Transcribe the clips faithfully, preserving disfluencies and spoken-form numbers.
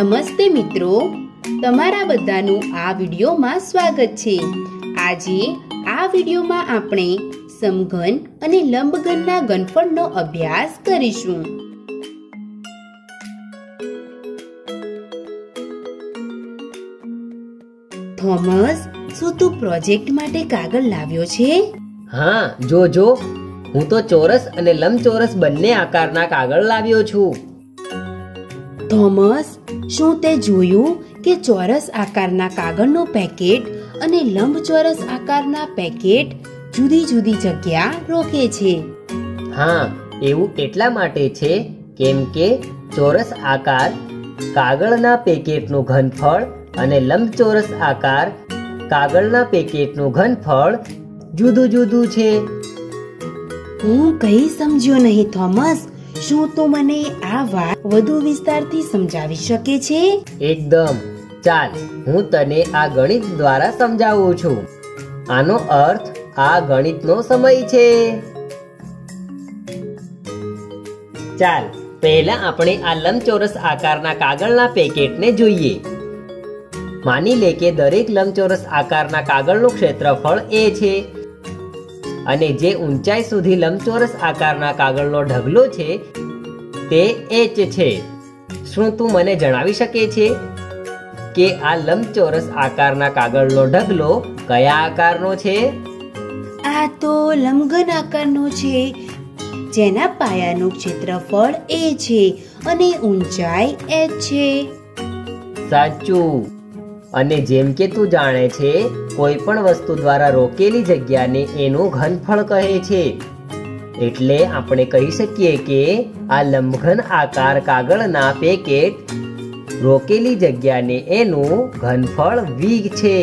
નમસ્તે મિત્રો, તમારા બધાનું આ વિડીયોમાં સ્વાગત છે। આજે આ વિડીયોમાં આપણે સમઘન અને લંબઘનના ઘનફળનો અભ્યાસ કરીશું। થોમસ, શું તું પ્રોજેક્ટ માટે કાગળ લાવ્યો છે? હા, જો જો હું તો ચોરસ અને લંબચોરસ બંને આકારના કાગળ લાવ્યો છું। થોમસ, શું તે જોયું કે ચોરસ આકારના કાગળનું પેકેટ અને લંબચોરસ આકારના પેકેટ જુદી જુદી જગ્યા રોકે છે? હા, એવું એટલા માટે છે કેમ કે ચોરસ આકાર કાગળના પેકેટનું ઘનફળ અને લંબચોરસ આકાર કાગળના પેકેટનું ઘનફળ જુદું જુદું છે। હું કંઈ સમજ્યો નહીં થોમસ, શું તું મને આ વાત વધુ વિસ્તારથી સમજાવી શકે છે? એકદમ, ચાલ હું તને આ ગણિત દ્વારા સમજાવું છું। આનો અર્થ આ ગણિતનો સમય છે। ચાલ પહેલા આપણે આ લંબચોરસ આકારના કાગળના પેકેટને જોઈએ। માની લે કે દરેક લંબચોરસ આકારના કાગળનું ક્ષેત્રફળ એ છે અને જે ઊંચાઈ સુધી લંબચોરસ આકારના કાગળનો ઢગલો છે તે એચ છે। શું તું મને જણાવી શકે છે કે આ લંબચોરસ આકારના કાગળનો ઢગલો કયા આકારનો છે? આ તો લંબઘન આકારનો છે, જેના પાયાનું ક્ષેત્રફળ એ છે અને ઊંચાઈ એચ છે। સાચું, અને જેમ કે તું જાણે છે, કોઈ પણ વસ્તુ દ્વારા રોકેલી જગ્યાને એનું ઘનફળ કહે છે। એટલે આપણે કહી શકીએ કે આ લંબઘન આકાર કાગળના પેકેટ રોકેલી જગ્યાને એનું ઘનફળ વી છે।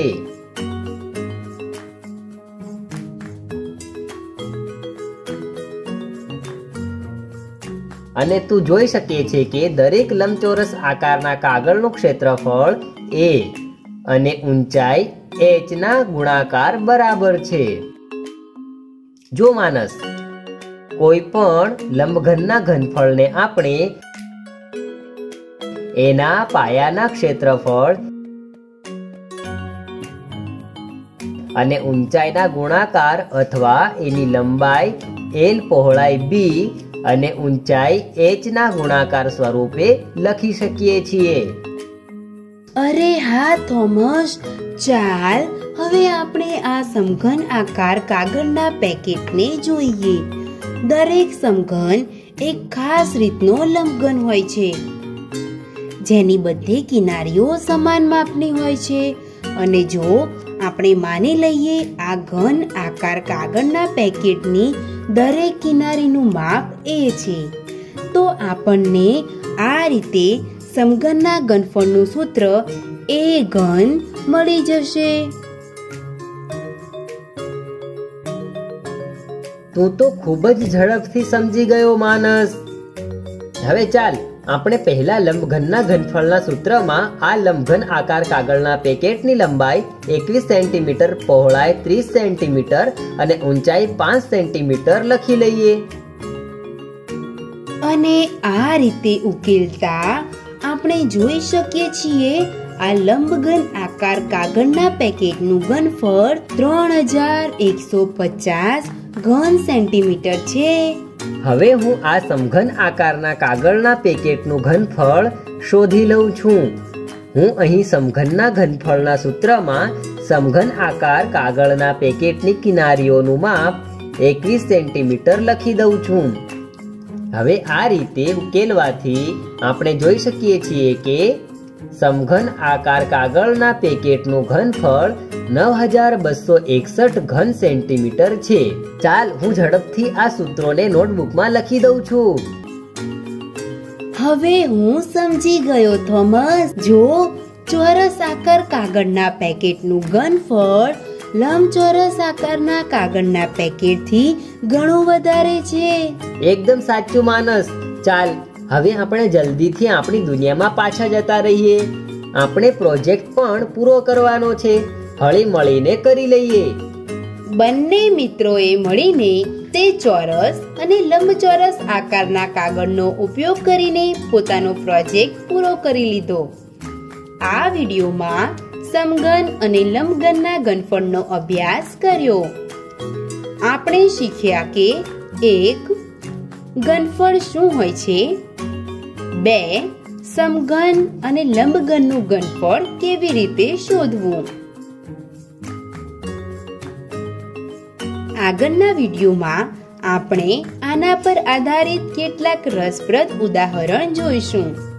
અને તું જોઈ શકે છે કે દરેક લંબચોરસ આકારના કાગળનું ક્ષેત્રફળ એ અને ઊંચાઈ એચ ના ગુણાકાર બરાબર છે। જો માનસ, કોઈ પણ લંબઘનના ઘનફળને આપણે એના પાયાના ક્ષેત્રફળ અને ઊંચાઈના ગુણાકાર અથવા એની લંબાઈ એલ, પહોળાઈ બી અને ઊંચાઈ એચ ના ગુણાકાર સ્વરૂપે લખી શકીએ છીએ। અરે હા થોમસ, ચાલ હવે આપણે આ સમઘન આકાર કાગળના પેકેટને જોઈએ। દરેક સમઘન એક ખાસ રીતનો લંબઘન હોય છે, જેની બધી કિનારીઓ સમાન માપની હોય છે। અને જો આપણે માની લઈએ આ ઘન આકાર કાગળના પેકેટની દરેક કિનારીનું માપ એ છે, તો આપણને આ રીતે સમઘનના ઘનફળનું સૂત્ર એ ઘન મળી જશે। તું તો ખૂબ જ ઝડપથી સમજી ગયો માનસ। હવે ચાલ આપણે પહેલા લંબઘનના ઘનફળના સૂત્રમાં આ લંબઘન આકાર કાગળના પેકેટની લંબાઈ એકવીસ સેન્ટીમીટર, પહોળાઈ ત્રીસ સેન્ટીમીટર અને ઊંચાઈ પાંચ સેન્ટીમીટર લખી લઈએ। અને આ રીતે ઉકેલતા આપણે જોઈ શકીએ છીએ આ લંબઘન આકાર કાગળના પેકેટનું ઘનફળ ત્રણ હજાર એકસો પચાસ ઘન સેન્ટીમીટર છે। હવે હું આ સમઘન આકારના કાગળના પેકેટનું ઘનફળ શોધી લઉં છું। હું અહીં સમઘનના ઘનફળના સૂત્રમાં સમઘન આકાર કાગળના પેકેટની કિનારીઓનું માપ એકવીસ સેન્ટીમીટર લખી દઉં છું। હવે આ રીતે ઉકેલવાથી આપણે જોઈ શકીએ છીએ કે સમઘન આકાર કાગળના પેકેટનું ઘનફળ નવ હજાર બસો એકસઠ ઘન સેન્ટીમીટર છે। ચાલ હું ઝડપથી આ સૂત્રોને નોટબુકમાં લખી દઉં છું। હવે હું સમજી ગયો થોમસ, જો ચોરસ આકાર કાગળના પેકેટનું ઘનફળ લંબચોરસ આકારના કાગળના પેકેટથી ઘણું વધારે છે। એકદમ સાચું માનસ। ચાલ હવે આપણે જલ્દીથી આપણી દુનિયામાં પાછા જતા રહીએ। આપણે પ્રોજેક્ટ પણ પૂરો કરવાનો છે, હળી મળીને કરી લઈએ। બંને મિત્રોએ મળીને તે ચોરસ અને લંબચોરસ આકારના કાગળનો ઉપયોગ કરીને પોતાનો પ્રોજેક્ટ પૂરો કરી લીધો। આ વિડીયોમાં સમઘન અને લંબઘનના ઘનફળનો અભ્યાસ કર્યો. આપણે શીખ્યા કે એક ઘનફળ શું હોય છે, બે સમઘન અને લંબઘનનું ઘનફળ કેવી રીતે શોધવું. આગળના વિડીયોમાં આપણે આના પર આધારિત કેટલાક રસપ્રદ ઉદાહરણ જોઈશું.